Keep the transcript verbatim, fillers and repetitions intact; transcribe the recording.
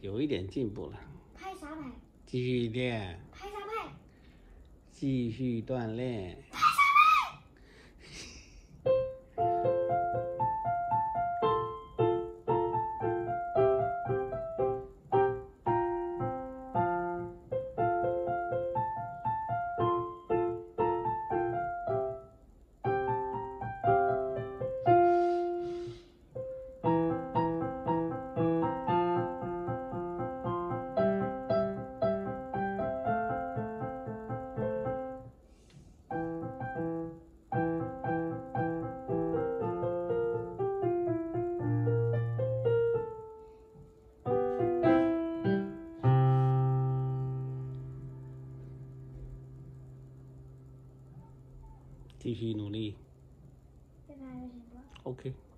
有一点进步了。 拍啥拍？ 继续练。 拍啥拍？ 继续锻炼。 拍啥拍？ 继续努力。 越拍越进步。 OK。